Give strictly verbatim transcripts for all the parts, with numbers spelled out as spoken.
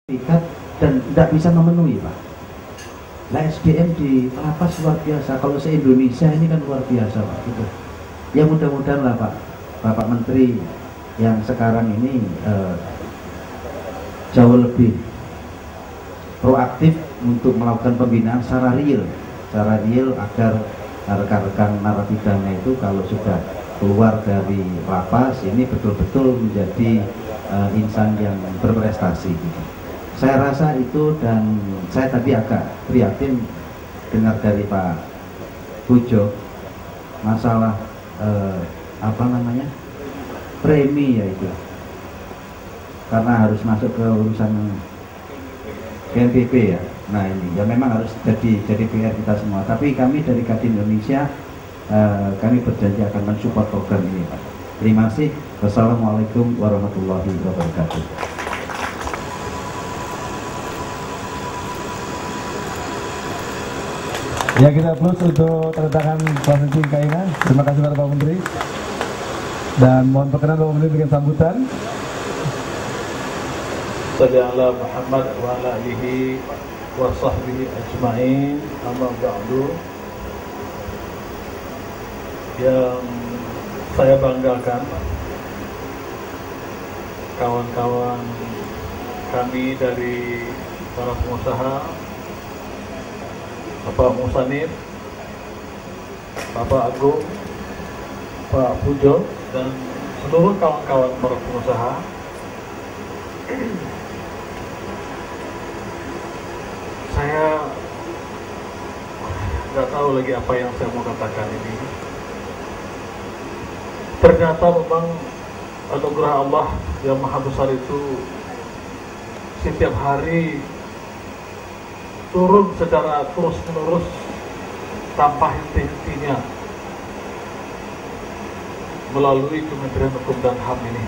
dan tidak bisa memenuhi, Pak. Nah, S D M di lapas luar biasa. Kalau se-Indonesia ini kan luar biasa, Pak. Gitu. Ya mudah-mudahan lah, Pak, Bapak Menteri yang sekarang ini eh, jauh lebih proaktif untuk melakukan pembinaan secara real, secara real agar rekan-rekan narapidana itu kalau sudah keluar dari lapas ini betul-betul menjadi uh, insan yang berprestasi. Gitu. Saya rasa itu, dan saya tadi agak prihatin dengar dari Pak Pujo masalah uh, apa namanya premi, yaitu karena harus masuk ke urusan G N P B ya. Nah ini ya memang harus jadi jadi P R kita semua. Tapi kami dari Kadin Indonesia uh, kami berjanji akan mensupport program ini, Pak. Terima kasih. Wassalamualaikum warahmatullahi wabarakatuh. Ya, kita plus untuk tanda tangan prosesi K I N A. Terima kasih kepada Pak Menteri. Dan mohon perkenan Pak Menteri dengan sambutan. Sallallahu Muhammad wa ala alihi wa sahbihi ajma'in. Amma ba'du. Yang saya banggakan, kawan-kawan kami dari para pengusaha, Bapak Musanif, Bapak Agung, Pak Pujo, dan seluruh kawan-kawan para pengusaha. Saya nggak tahu lagi apa yang saya mau katakan ini. Ternyata memang anugerah Allah yang maha besar itu setiap hari turun secara terus-menerus tanpa henti-hentinya melalui Kementerian Hukum dan H A M ini.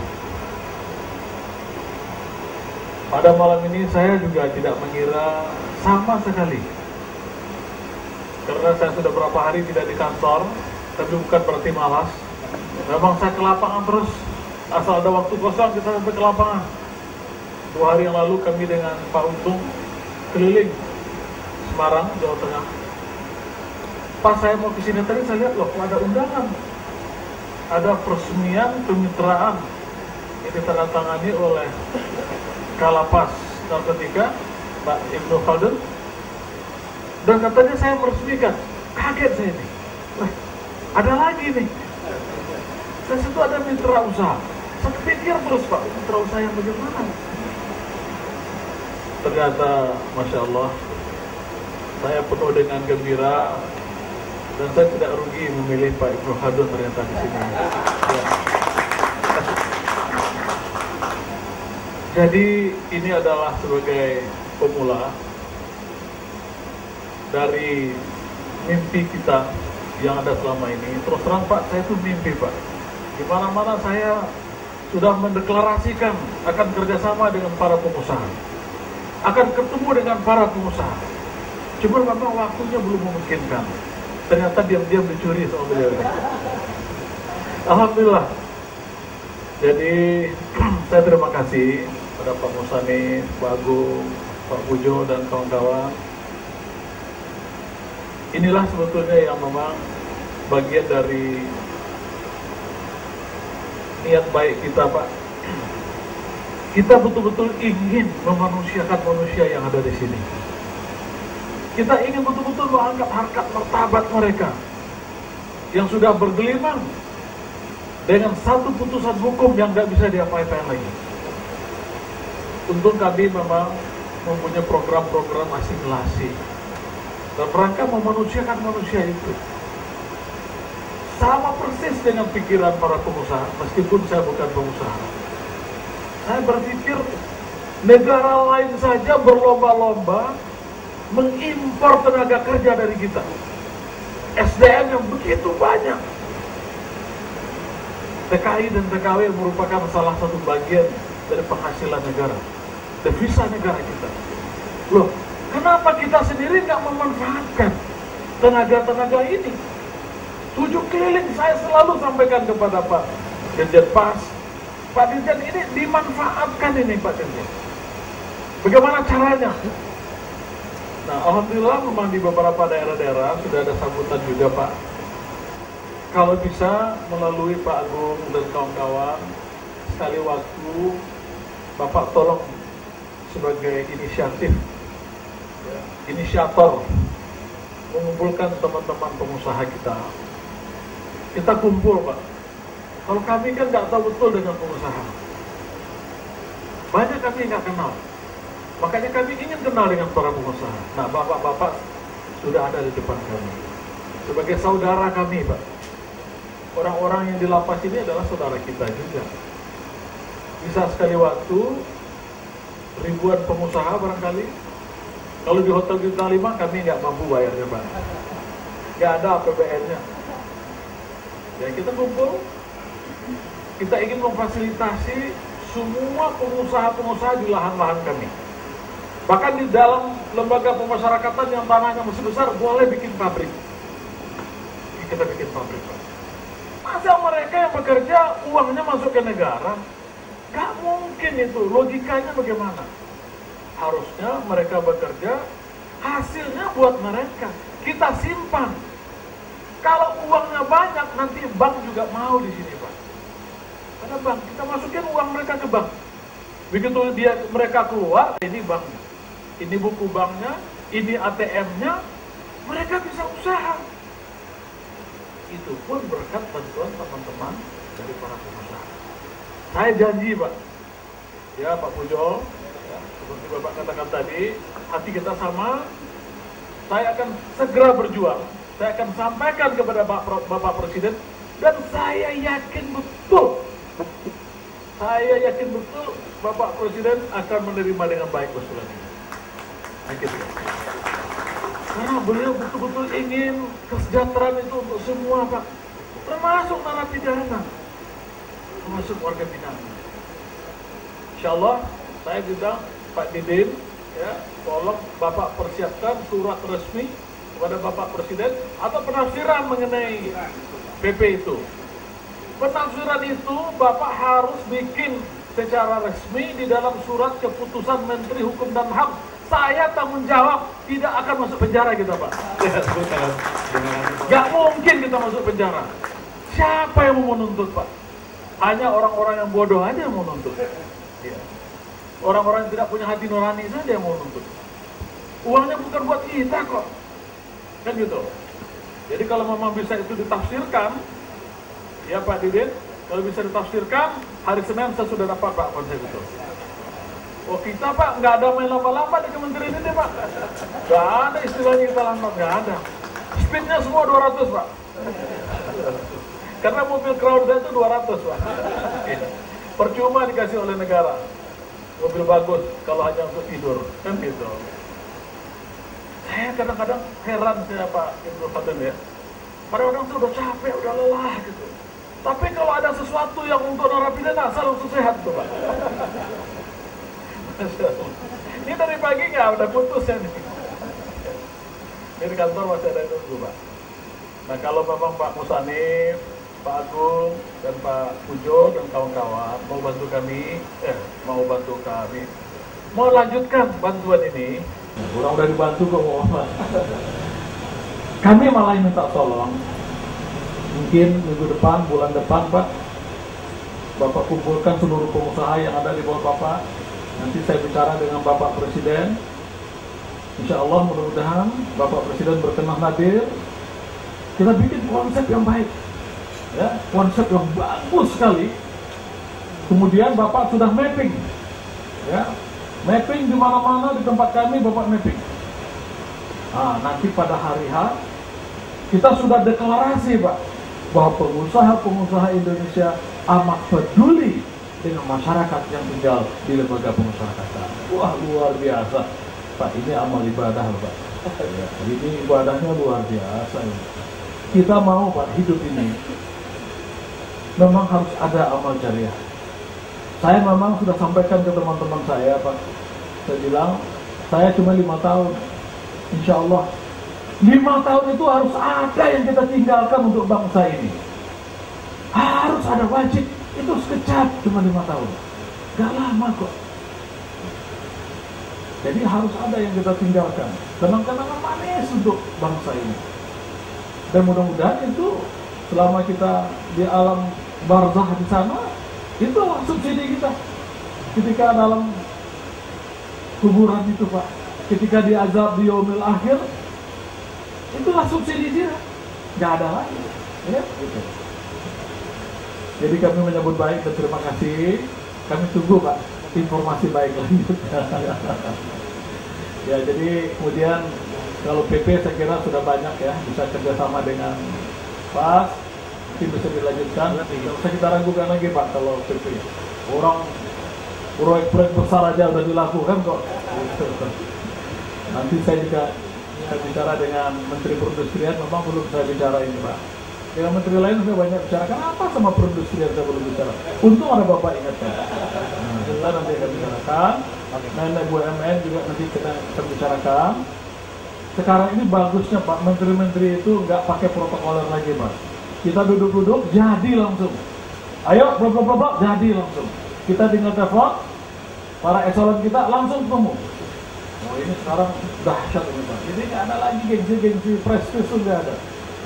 Pada malam ini saya juga tidak mengira sama sekali, karena saya sudah berapa hari tidak di kantor, tapi bukan berarti malas. Memang saya ke lapangan terus, asal ada waktu kosong kita sampai ke lapangan. Dua hari yang lalu kami dengan Pak Untung keliling Semarang, Jawa Tengah. Pas saya mau ke sini tadi saya lihat loh, ada undangan, ada peresmian kemitraan yang ditandatangani oleh Kalapas Narkotika, Pak Ibnu Khaldun, dan katanya saya meresmikan. Kaget saya ini. Wah, ada lagi nih. Saya situ ada mitra usaha. Saya pikir terus, Pak, mitra usaha yang bagaimana? Ternyata, Masya Allah, saya penuh dengan gembira, dan saya tidak rugi memilih Pak Ibnu Khaldun ternyata di sini. Ya. Jadi ini adalah sebagai pemula dari mimpi kita yang ada selama ini. Terus terang, Pak, saya itu mimpi, Pak. Di mana-mana saya sudah mendeklarasikan akan kerjasama dengan para pengusaha, akan ketemu dengan para pengusaha. Cuma memang waktunya belum memungkinkan. Ternyata diam-diam dicuri sama beliau ini. Alhamdulillah. Jadi saya terima kasih pada Pak Musani, Pak Agung, Pak Pujo, dan kawan-kawan. Inilah sebetulnya yang memang bagian dari niat baik kita, Pak. Kita betul-betul ingin memanusiakan manusia yang ada di sini. Kita ingin betul-betul mengangkat harkat martabat mereka yang sudah bergelimang dengan satu putusan hukum yang nggak bisa diapa-apain lagi. Untung kami memang mempunyai program-program asimilasi dan rangka memanusiakan manusia itu. Sama persis dengan pikiran para pengusaha, meskipun saya bukan pengusaha. Saya berpikir negara lain saja berlomba-lomba mengimpor tenaga kerja dari kita. S D M yang begitu banyak. T K I dan T K W merupakan salah satu bagian dari penghasilan negara, devisa negara kita. Loh, kenapa kita sendiri nggak memanfaatkan tenaga-tenaga ini? Tujuh keliling saya selalu sampaikan kepada Pak Dirjen Pas, Pak Dirjen ini dimanfaatkan ini Pak Dirjen. Bagaimana caranya? Nah, alhamdulillah memang di beberapa daerah-daerah sudah ada sambutan juga, Pak. Kalau bisa melalui Pak Agung dan kawan-kawan, sekali waktu Bapak tolong sebagai inisiatif, ya, inisiator, mengumpulkan teman-teman pengusaha kita. Kita kumpul, Pak. Kalau kami kan nggak tahu betul dengan pengusaha, banyak kami nggak kenal. Makanya kami ingin kenal dengan para pengusaha. Nah, bapak-bapak sudah ada di depan kami sebagai saudara kami, Pak. Orang-orang yang di lapas ini adalah saudara kita juga. Bisa sekali waktu ribuan pengusaha barangkali. Kalau di Hotel Bintang lima kami nggak mampu bayarnya, Pak. Nggak ada A P B N-nya. Ya, kita kumpul. Kita ingin memfasilitasi semua pengusaha-pengusaha di lahan-lahan kami. Bahkan di dalam lembaga pemasyarakatan yang tanahnya masih besar, boleh bikin pabrik. Kita bikin pabrik, Pak. Masa mereka yang bekerja, uangnya masuk ke negara? Gak mungkin itu, logikanya bagaimana? Harusnya mereka bekerja, hasilnya buat mereka. Kita simpan. Kalau uangnya banyak, nanti bank juga mau di sini, Pak. Ada bank, kita masukin uang mereka ke bank. Begitu dia mereka keluar, ini banknya. Ini buku banknya, ini A T M-nya, mereka bisa usaha. Itu pun berkat bantuan teman-teman dari para pengusaha. Saya janji, Pak, ya Pak Pujo, ya, seperti Bapak katakan tadi, hati kita sama. Saya akan segera berjuang. Saya akan sampaikan kepada Bapak, Bapak Presiden, dan saya yakin betul, saya yakin betul Bapak Presiden akan menerima dengan baik usulan ini. Yakin, Pak. Karena beliau betul-betul ingin kesejahteraan itu untuk semua, Pak. Termasuk narapidana, termasuk warga binaan. Insya Allah, saya bilang Pak Didin, ya, tolong Bapak persiapkan surat resmi kepada Bapak Presiden atau penafsiran mengenai P P itu. Penafsiran itu Bapak harus bikin secara resmi di dalam surat keputusan Menteri Hukum dan H A M. Saya tanggung jawab, tidak akan masuk penjara kita, Pak. Gak mungkin kita masuk penjara. Siapa yang mau menuntut, Pak? Hanya orang-orang yang bodoh aja yang mau menuntut. Orang-orang yang tidak punya hati nurani saja yang mau menuntut. Uangnya bukan buat kita kok. Kan gitu. Jadi kalau memang bisa itu ditafsirkan, ya Pak Didin, kalau bisa ditafsirkan, hari Senin saya sudah dapat Pak konsep itu. Oh kita, Pak, nggak ada main lambat-lambat di kementerian ini, Pak. Nggak ada istilahnya kita lambat, nggak ada. Speednya semua dua ratus, Pak. Karena mobil Crown itu dua ratus, Pak. Percuma dikasih oleh negara. Mobil bagus kalau hanya untuk tidur, kan gitu. Saya kadang-kadang heran saya, Pak Ibnu Fadil, ya. Kadang-kadang tuh udah capek, udah lelah gitu. Tapi kalau ada sesuatu yang untuk narapidana, asal untuk sehat tuh, Pak. Ini dari pagi nggak udah putus ya nih. Di kantor masih ada tunggu, Pak. Nah kalau memang Pak Musanif, Pak Agung, dan Pak Pujo dan kawan-kawan mau bantu kami, eh mau bantu kami, mau lanjutkan bantuan ini, orang udah dibantu kok mau apa? Kami malah minta tolong. Mungkin minggu depan, bulan depan, Pak, Bapak kumpulkan seluruh pengusaha yang ada di bawah Bapak. Nanti saya bicara dengan Bapak Presiden. Insya Allah mudah-mudahan Bapak Presiden berkenan hadir. Kita bikin konsep yang baik, ya, konsep yang bagus sekali. Kemudian Bapak sudah mapping, ya, mapping di mana-mana di tempat kami Bapak mapping. Nah, nanti pada hari H kita sudah deklarasi, Pak, bahwa pengusaha-pengusaha Indonesia amat peduli dengan masyarakat yang tinggal di lembaga pemasyarakatan. Wah, luar biasa, Pak. Ini amal ibadah, Pak. Ya, ini ibadahnya luar biasa. Ya. Kita mau, Pak, hidup ini memang harus ada amal jariah. Saya memang sudah sampaikan ke teman-teman saya, Pak. Saya bilang, saya cuma lima tahun. Insya Allah, lima tahun itu harus ada yang kita tinggalkan untuk bangsa ini. Harus ada, wajib. Itu sekejap, cuma lima tahun. Gak lama kok. Jadi harus ada yang kita tinggalkan, kenang-kenangan manis untuk bangsa ini. Dan mudah-mudahan itu selama kita di alam barzah di sana, itulah subsidi kita. Ketika dalam kuburan itu Pak, ketika diazab di yaumil akhir, itulah subsidi dia, nggak ada lagi. Ya, gitu. Jadi kami menyambut baik dan terima kasih. Kami tunggu Pak informasi baik lanjutnya. Ya, jadi kemudian kalau P P saya kira sudah banyak ya, bisa kerjasama dengan Pak, mungkin bisa dilanjutkan. Tidak usah kita ragukan lagi Pak kalau P P. Orang proyek-proyek besar aja udah dilakukan kok. Nanti saya juga saya bicara dengan Menteri Perindustrian, memang belum saya bicara ini Pak. Dengan menteri lain sudah banyak bicara, kenapa sama perindustrian saya belum bicara? Untung ada Bapak ingatkan. Nah, kita nanti akan bicarakan, dan B U M N juga nanti kita akan bicarakan. Sekarang ini bagusnya Pak, menteri-menteri itu nggak pakai protokoler lagi Pak. Kita duduk-duduk, jadi langsung. Ayo, blok blok blok, jadi langsung. Kita tinggal telepon, para eselon kita langsung ketemu. Oh ini sekarang dahsyat ini Pak. Jadi nggak ada lagi gengsi-gengsi, prestis itu nggak ada.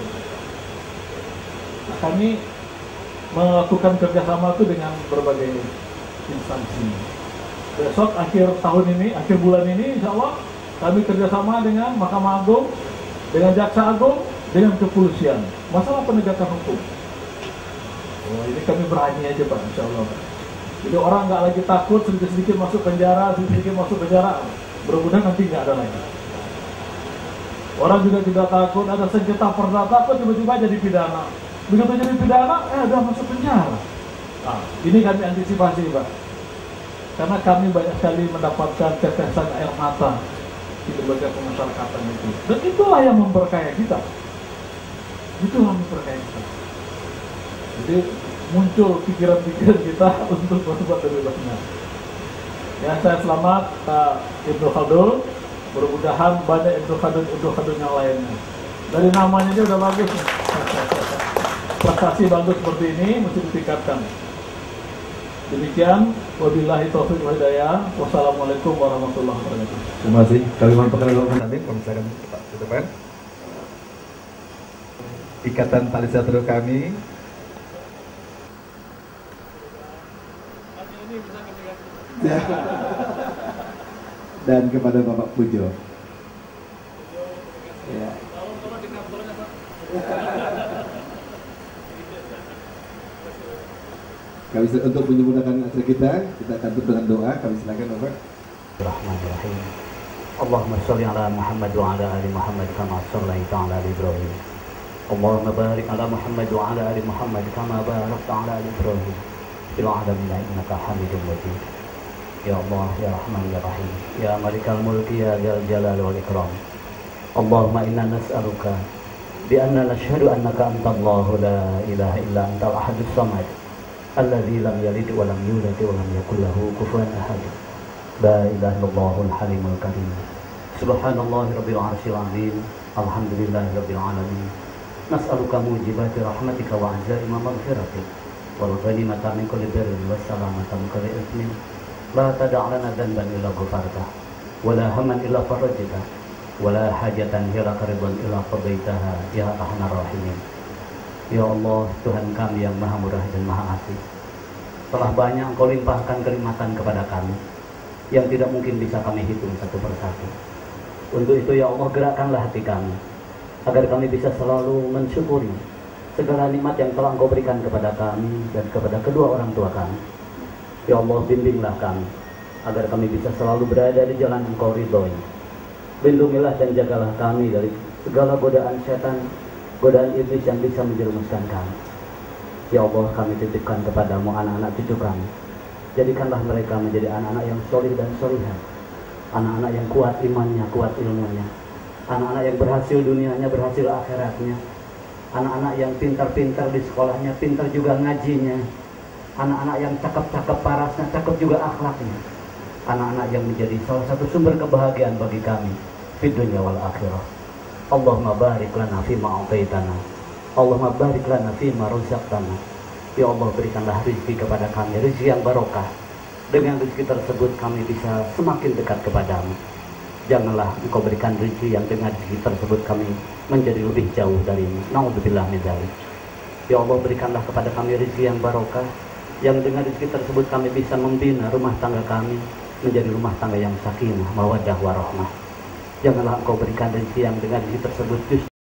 Nah, kami melakukan kerjasama itu dengan berbagai instansi. Besok akhir tahun ini, akhir bulan ini, insya Allah kami kerjasama dengan Mahkamah Agung, dengan Jaksa Agung, dengan kepolisian. Masalah penegakan hukum. Oh, ini kami berani aja Pak, insya Allah. Jadi orang nggak lagi takut sedikit-sedikit masuk penjara, sedikit-sedikit masuk penjara. Mudah-mudahan nanti nggak ada lagi. Orang juga tidak takut ada sengketa perdata, kok tiba-tiba jadi pidana. Begitu jadi pidana, eh udah masuk penjara. Nah, ini kami antisipasi Pak. Karena kami banyak sekali mendapatkan tetesan air mata di lembaga pemasyarakatan itu. Dan itulah yang memperkaya kita. Itulah yang memperkaya kita. Jadi muncul pikiran-pikiran kita untuk berbuat lebih banyak. Ya, saya selamat Pak Ibnu Khaldun. Mudah-mudahan banyak Ibnu Khaldun Ibnu Khaldun yang lainnya. Dari namanya aja udah bagus. Prestasi bagus seperti ini mesti ditingkatkan. Demikian, wabillahi taufiq wal hidayah. Wassalamualaikum warahmatullahi wabarakatuh. Terima kasih. Kami mohon perkenan nanti pembicaraan Pak ke depan. Ikatan Tali Silaturahmi kami. Dan kepada Bapak Pujo. Ya. Kami untuk menyempurnakan acara kita, kita akan tutup dengan doa. Kami silakan Bapak. Bismillahirrahmanirrahim. Allahumma sholli ala Muhammad wa ala ali Muhammad kama shallaita ala ali Ibrahim. Allahumma barik ala Muhammad wa ala ali Muhammad kama barakta ala ali Ibrahim fil alamin innaka Hamidum Majid. Ya Allah, ya Rahman, ya Rahim, ya Malikal Mulki, ya Dzal Jalal wal Ikram. Allahumma inna nas'aluka bi anna nashhadu annaka antallahu la ilaha illa antal ahadus samad alladzi lam yalid wa lam yulad wa lam yakul lahu kufuwan ahad. La ilaha illallahul halimul karim. Subhanallahi rabbil arsyil azim. Alhamdulillahi rabbil alamin. Nas'aluka mujibati rahmatika wa azaima maghfiratik wal ghanimata min kulli birrin was salamata min kulli ithmin. La tada' lana dhanban illa ghafartah wa la hamman illa farajtah wa la hajatan hiya laka ridwan illa qadaitaha ya arhamar rahimin. Ya Allah, Tuhan kami yang maha murah dan maha asih, telah banyak Engkau limpahkan kenikmatan kepada kami yang tidak mungkin bisa kami hitung satu persatu. Untuk itu ya Allah, gerakkanlah hati kami agar kami bisa selalu mensyukuri segala nikmat yang telah Engkau berikan kepada kami dan kepada kedua orang tua kami. Ya Allah, bimbinglah kami agar kami bisa selalu berada di jalan Engkau ridhoi. Lindungilah dan jagalah kami dari segala godaan setan, godaan iblis yang bisa menjerumuskan kami. Ya Allah, kami titipkan kepadamu anak-anak cucu kami. Jadikanlah mereka menjadi anak-anak yang solih dan solihah, anak-anak yang kuat imannya, kuat ilmunya, anak-anak yang berhasil dunianya, berhasil akhiratnya, anak-anak yang pintar-pintar di sekolahnya, pintar juga ngajinya, anak-anak yang cakep-cakep parasnya, cakep juga akhlaknya, anak-anak yang menjadi salah satu sumber kebahagiaan bagi kami di dunia wal akhirah. Allahumma barik lana fima a'taitana, Allahumma barik lana fima razaqtana. Ya Allah, berikanlah rezeki kepada kami, rezeki yang barokah, Dengan rezeki tersebut kami bisa semakin dekat kepadamu. Janganlah engkau berikan rezeki yang dengan rezeki tersebut kami menjadi lebih jauh darimu. Na'udzubillah min dzalik. Ya Allah, berikanlah kepada kami rezeki yang barokah, yang dengan rezeki tersebut kami bisa membina rumah tangga kami menjadi rumah tangga yang sakinah, mawaddah warahmah. Janganlah engkau berikan rezeki yang dengan rezeki tersebut justru